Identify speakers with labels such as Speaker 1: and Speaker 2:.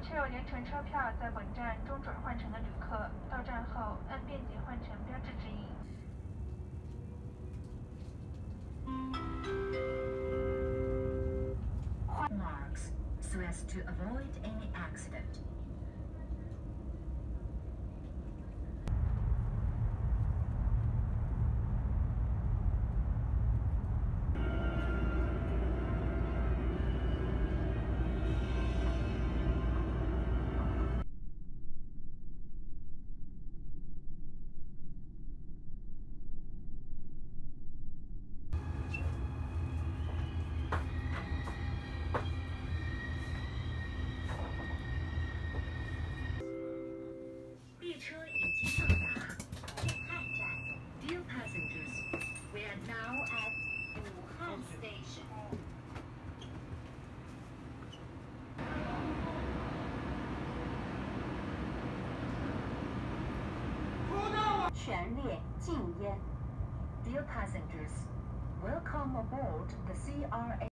Speaker 1: 持有联程车票在本站中转换乘的旅客，到站后按便捷换乘标志指引。
Speaker 2: Marks so as to avoid any accident. Dear passengers, we are now at Wuhan Station. 全列禁烟 Dear passengers, welcome aboard the CRA.